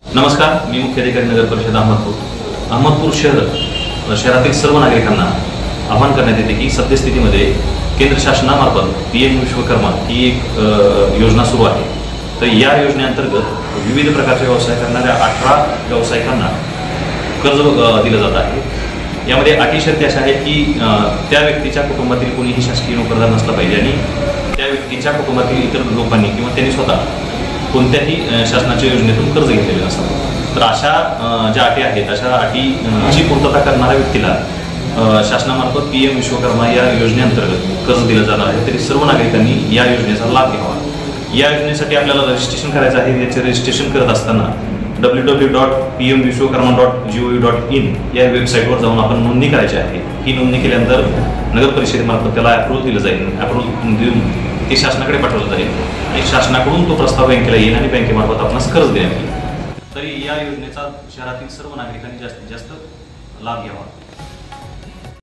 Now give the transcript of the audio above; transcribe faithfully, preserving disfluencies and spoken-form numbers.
नमस्कार, मी मुख्याधिकारी नगर परिषद अहमदपूर अहमदपूर शहर शहरातील सर्व नागरिकांना आवाहन करण्यात येते की सद्यस्थितीमध्ये केंद्र शासनामार्फत पी एम विश्वकर्मा ही एक योजना सुरू आहे। तर या योजनेअंतर्गत विविध प्रकारचे व्यवसाय करणाऱ्या अठरा व्यावसायिकांना कर्ज दिलं जात आहे। यामध्ये अटी शर्ती अशा आहेत की त्या व्यक्तीच्या कुटुंबातील कोणीही शासकीय नोकरदार नसला पाहिजे आणि त्या व्यक्तीच्या कुटुंबातील इतर लोकांनी किंवा त्यांनी स्वतः कोणत्याही शासनाच्या योजनेतून कर्ज घेतलेले नसावे। तर अशा ज्या अटी आहेत अशा अटीची पूर्तता करणाऱ्या व्यक्तीला शासनामार्फत पी एम विश्वकर्मा या योजनेअंतर्गत कर्ज दिलं जाणार आहे। तरी सर्व नागरिकांनी या योजनेचा लाभ घ्यावा। या योजनेसाठी आपल्याला रजिस्ट्रेशन करायचं आहे। याचे रजिस्ट्रेशन करत असताना W W dot P M Vishwakarma dot G O V dot in या वेबसाईटवर जाऊन आपण नोंदणी करायची आहे। ही नोंदणी केल्यानंतर नगर परिषदेमार्फत त्याला अप्रूव्हल दिलं जाईल। अप्रूव्हल देऊन ते शासनाकडे पाठवलं जाईल आणि शासनाकडून तो प्रस्ताव बँकेला येईल आणि बँकेमार्फत आपणास कर्ज देण्यात येईल। तरी या योजनेचा शहरातील सर्व नागरिकांनी जास्तीत जास्त लाभ घ्यावा।